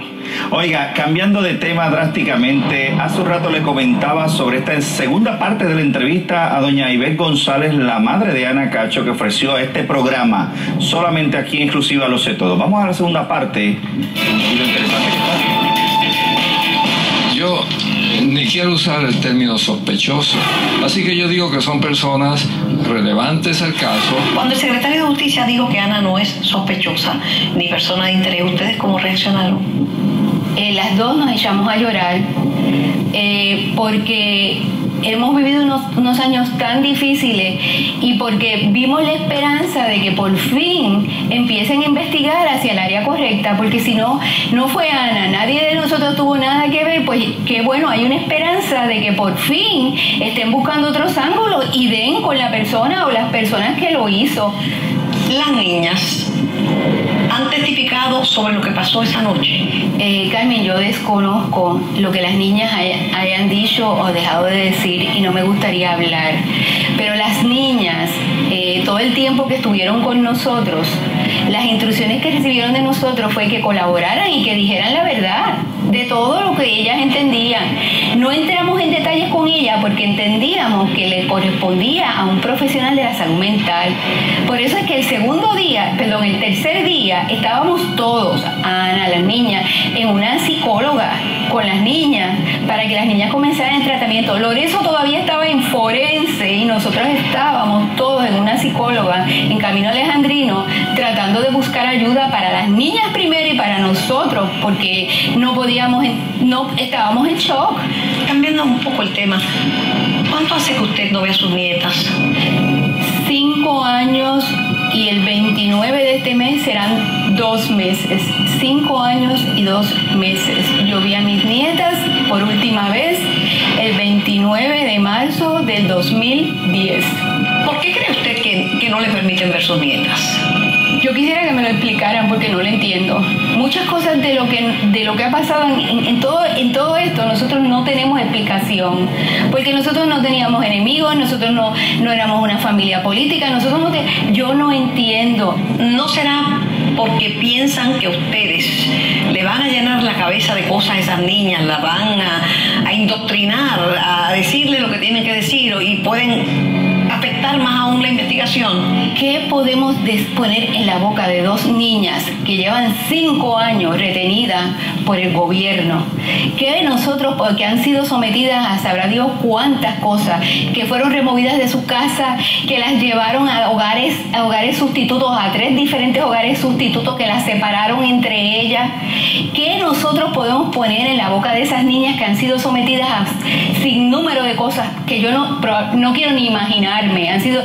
Oiga, cambiando de tema drásticamente, hace un rato le comentaba sobre esta segunda parte de la entrevista a doña Ivette González, la madre de Ana Cacho, que ofreció este programa solamente aquí en Exclusiva Lo Sé Todo. Vamos a la segunda parte y lo interesante que está. Yo ni quiero usar el término sospechoso, así que yo digo que son personas relevantes al caso. Cuando el secretario de Justicia dijo que Ana no es sospechosa ni persona de interés, ¿ustedes cómo reaccionaron? Las dos nos echamos a llorar porque hemos vivido unos años tan difíciles y porque vimos la esperanza de que por fin empiecen a investigar hacia el área correcta, porque si no fue Ana, nadie de nosotros tuvo nada que ver, pues qué bueno, hay una esperanza de que por fin estén buscando otros ángulos y den con la persona o las personas que lo hizo. Las niñas han testificado sobre lo que pasó esa noche. Carmen, yo desconozco lo que las niñas hayan dicho o dejado de decir y no me gustaría hablar, pero las niñas, todo el tiempo que estuvieron con nosotros, las instrucciones que recibieron de nosotros fue que colaboraran y que dijeran la verdad de todo lo que ellas entendían. No entramos en detalles con ella porque entendíamos que le correspondía a un profesional de la salud mental. Por eso es que el tercer día estábamos todos, Ana, las niñas, en una psicóloga con las niñas para que las niñas comenzaran el tratamiento. Lorenzo todavía estaba en forense y nosotros estábamos todos en una psicóloga en Camino Alejandrino tratando de buscar ayuda para las niñas primero y para nosotros porque estábamos en shock. Cambiando un poco el tema, ¿cuánto hace que usted no ve a sus nietas? 5 años y el 29 de este mes serán 2 meses. 5 años y 2 meses. Yo vi a mis nietas por última vez el 29 de marzo del 2010. ¿Por qué cree usted que no le permiten ver sus nietas? Yo quisiera que me lo explicaran porque no lo entiendo. Muchas cosas de lo que ha pasado en todo esto, nosotros no tenemos explicación. Porque nosotros no teníamos enemigos, nosotros no éramos una familia política, yo no entiendo. ¿No será porque piensan que ustedes le van a llenar la cabeza de cosas a esas niñas, las van a indoctrinar, a decirle lo que tienen que decir y pueden afectar más aún la investigación? ¿Qué podemos poner en la boca de 2 niñas que llevan 5 años retenidas por el gobierno? Que nosotros, porque han sido sometidas a sabrá Dios cuántas cosas, que fueron removidas de su casa, que las llevaron a hogares sustitutos, a 3 diferentes hogares sustitutos que las separaron entre ellas? ¿Qué nosotros podemos poner en la boca de esas niñas que han sido sometidas a sin número de cosas que yo no quiero ni imaginarme?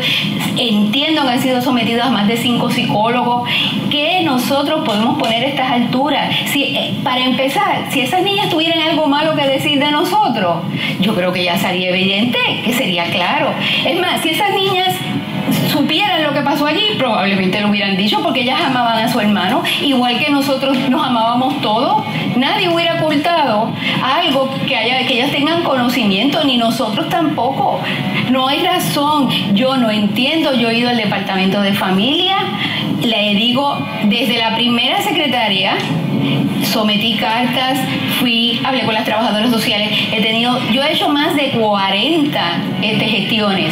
Entiendo que han sido sometidas a más de 5 psicólogos. ¿Qué nosotros podemos poner a estas alturas? Para empezar, si esas niñas tuvieran algo malo que decir de nosotros, yo creo que ya sería evidente, que sería claro. Es más, si esas niñas supieran lo que pasó allí, probablemente lo hubieran dicho porque ellas amaban a su hermano, igual que nosotros nos amábamos todos. Nadie hubiera ocultado algo que ellas tengan conocimiento, ni nosotros tampoco. No hay razón. Yo no entiendo. Yo he ido al departamento de familia, le digo, desde la primera secretaria, sometí cartas, hablé con las trabajadoras sociales, yo he hecho más de 40 gestiones.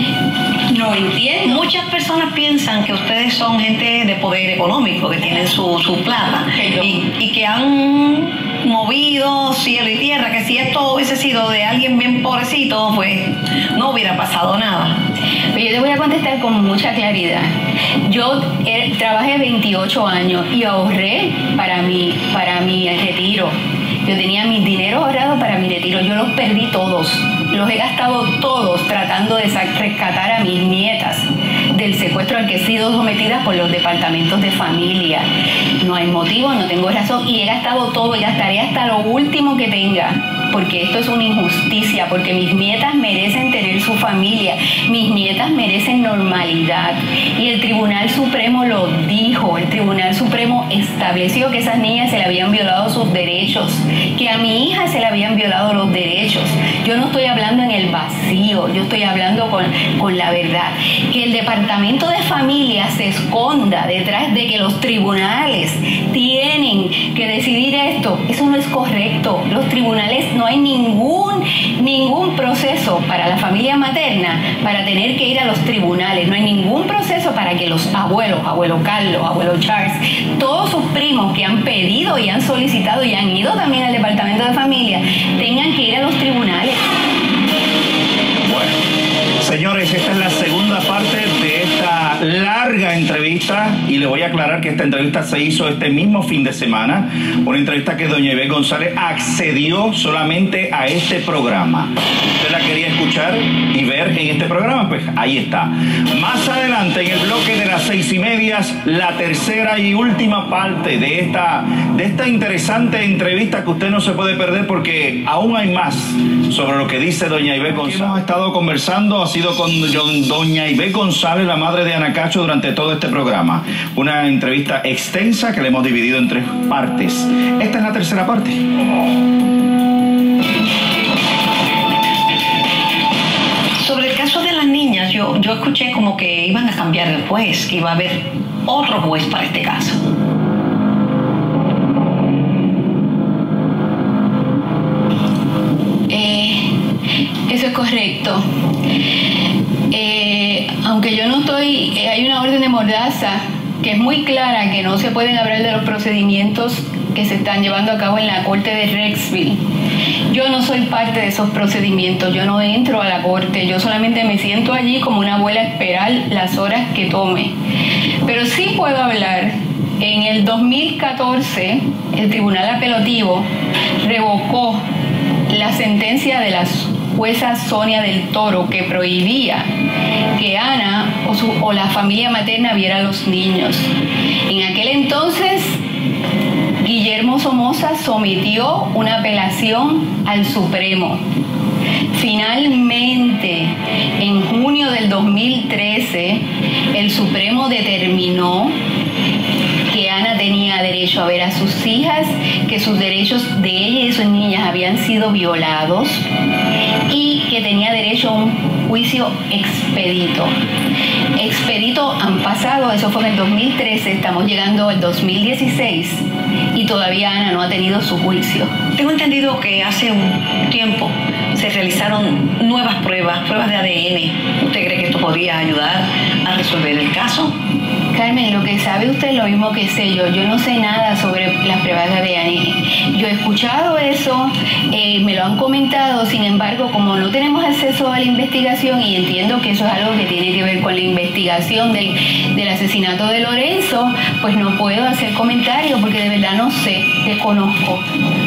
No entiendo. Muchas personas piensan que ustedes son gente de poder económico, que tienen su plata y que han movido cielo y tierra, que si esto hubiese sido de alguien bien pobrecito, pues no hubiera pasado nada. Pero yo te voy a contestar con mucha claridad. Yo trabajé 28 años y ahorré para mi retiro. Yo tenía mis dineros ahorrados para mi retiro. Yo los perdí todos. Los he gastado todos tratando de rescatar a mis nietas del secuestro al que he sido sometida por los departamentos de familia. No hay motivo, no tengo razón y he gastado todo, ya estaré hasta lo último que tenga. porque esto es una injusticia, porque mis nietas merecen tener su familia, mis nietas merecen normalidad. Y el Tribunal Supremo lo dijo, el Tribunal Supremo estableció que esas niñas se le habían violado sus derechos, que a mi hija se le habían violado los derechos. Yo no estoy hablando en el vacío, yo estoy hablando con la verdad. Que el Departamento de Familia se esconda detrás de que los tribunales tienen que decidir esto, eso no es correcto. Los tribunales, no hay ningún proceso para la familia materna para tener que ir a los tribunales, no hay ningún proceso para que los abuelos, abuelo Carlos, abuelo Charles, todos sus primos que han pedido y han solicitado y han ido también al Departamento de Familia, tengan que ir a los tribunales. Bueno, señores, esta es la segunda parte de esta larga entrevista y le voy a aclarar que esta entrevista se hizo este mismo fin de semana, una entrevista que doña Ivette González accedió solamente a este programa. ¿Usted la quería escuchar y ver en este programa? Pues ahí está. Más adelante, en el bloque de las 6:30, la tercera y última parte de esta interesante entrevista que usted no se puede perder, porque aún hay más sobre lo que dice doña Ivette González. Hemos estado conversando, ha sido con doña Ivette González, la madre de Ana Cacho, durante todo este programa. Una entrevista extensa que le hemos dividido en 3 partes. Esta es la tercera parte. Sobre el caso de las niñas, yo escuché como que iban a cambiar el juez, que iba a haber otro juez para este caso. Eso es correcto. Aunque yo no estoy, hay una orden de mordaza que es muy clara, que no se pueden hablar de los procedimientos que se están llevando a cabo en la corte de Rexville. Yo no soy parte de esos procedimientos, yo no entro a la corte, yo solamente me siento allí como una abuela a esperar las horas que tome. Pero sí puedo hablar. En el 2014, el Tribunal Apelativo revocó la sentencia de la jueza Sonia del Toro, que prohibía que Ana o la familia materna viera a los niños. En aquel entonces, Guillermo Somoza sometió una apelación al Supremo. Finalmente, en junio del 2013, el Supremo determinó que Ana tenía derecho a ver a sus hijas, que sus derechos de ella y de sus niñas habían sido violados y que tenía derecho a un juicio expedito. Expedito han pasado, eso fue en el 2013, estamos llegando al 2016 y todavía Ana no ha tenido su juicio. Tengo entendido que hace un tiempo se realizaron nuevas pruebas de ADN. ¿Usted cree que esto podría ayudar a resolver el caso? Carmen, lo que sabe usted es lo mismo que sé yo. Yo no sé nada sobre las pruebas de ADN. Yo he escuchado eso, me lo han comentado, sin embargo, como no tenemos acceso a la investigación, y entiendo que eso es algo que tiene que ver con la investigación del asesinato de Lorenzo, pues no puedo hacer comentarios porque de verdad no sé, desconozco.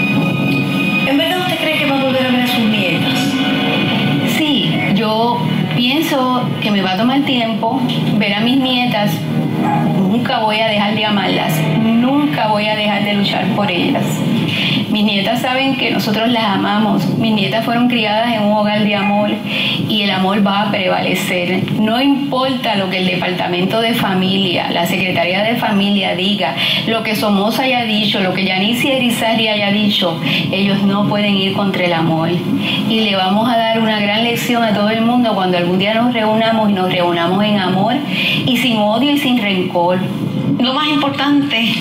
¿En verdad usted cree que va a volver a ver a sus nietas? Sí, yo pienso que me va a tomar tiempo ver a mis nietas. Nunca voy a dejar de amarlas, nunca voy a dejar de luchar por ellas. Mis nietas saben que nosotros las amamos. Mis nietas fueron criadas en un hogar de amor y el amor va a prevalecer. No importa lo que el Departamento de Familia, la Secretaría de Familia diga, lo que Somoza haya dicho, lo que Yanicia Irizarry haya dicho, ellos no pueden ir contra el amor. Y le vamos a dar una gran lección a todo el mundo cuando algún día nos reunamos, y nos reunamos en amor y sin odio y sin rencor. Lo más importante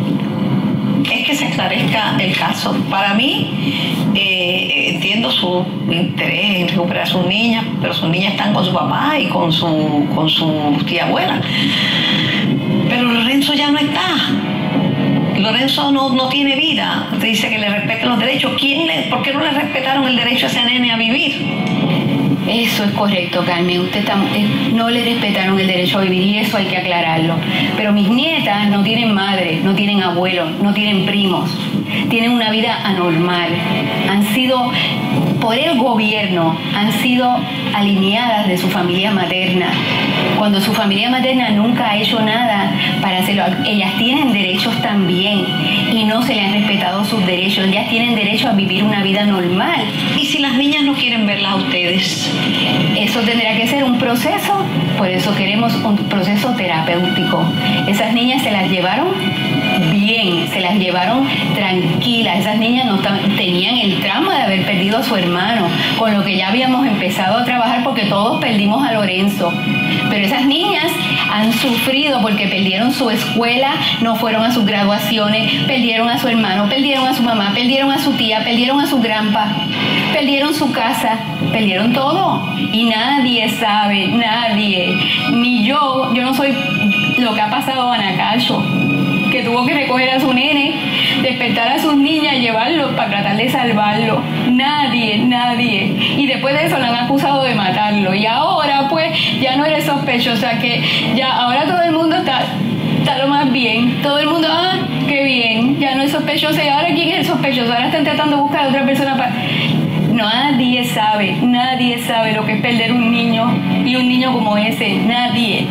es que se esclarezca el caso. Para mí, entiendo su interés en recuperar a sus niñas, pero sus niñas están con su papá y con su tía abuela. Pero Lorenzo ya no está. Lorenzo no tiene vida. Dice que le respeten los derechos. ¿Por qué no le respetaron el derecho a ese nene a vivir? Eso es correcto, Carmen. No le respetaron el derecho a vivir y eso hay que aclararlo. Pero mis nietas no tienen madre, no tienen abuelos, no tienen primos. Tienen una vida anormal. Han sido, por el gobierno, han sido alineadas de su familia materna. Cuando su familia materna nunca ha hecho nada para hacerlo. Ellas tienen derechos también y no se le han respetado sus derechos. Ellas tienen derecho a vivir una vida normal. ¿Y si las niñas no quieren verlas a ustedes? Eso tendrá que ser un proceso, por eso queremos un proceso terapéutico. Esas niñas se las llevaron bien, se las llevaron tranquilas. Esas niñas no tenían el trauma de haber perdido a su hermano, con lo que ya habíamos empezado a trabajar porque todos perdimos a Lorenzo. Pero esas niñas han sufrido porque perdieron su escuela, no fueron a sus graduaciones, perdieron a su hermano, perdieron a su mamá, perdieron a su tía, perdieron a su granpa, perdieron su casa, perdieron todo. Y nadie sabe, nadie, ni yo no soy lo que ha pasado a Anacacho, que tuvo que recoger a su nene, despertar a sus niñas y llevarlos para tratar de salvarlo. Nadie. Y después de eso lo han acusado de matarlo. Y ahora pues ya no eres sospechosa, que ya ahora todo el mundo está lo más bien. Todo el mundo, qué bien, ya no es sospechosa. ¿Y ahora quién es el sospechoso? Ahora están tratando de buscar a otra persona para... Nadie sabe lo que es perder un niño, y un niño como ese. Nadie.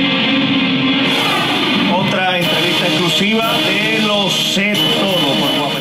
Otra entrevista exclusiva de Lo Sé Todo por Guapa.